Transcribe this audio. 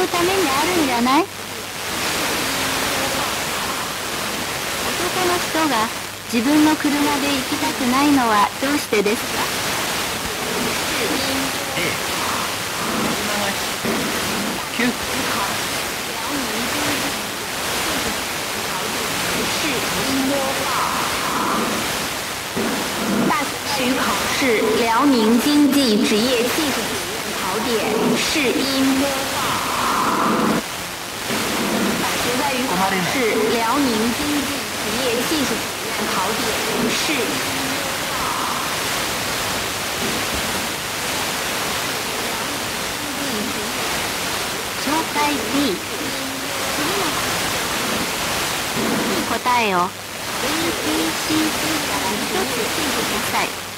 うためにあるんじゃない？男の人が自分の車で行きたくないのはどうしてですか？大学考试辽宁经济职业技术考点试音播报。实在于考试辽宁经济职业技术考点试音紹介 B。 答えを ABCD から一つ聞いてください。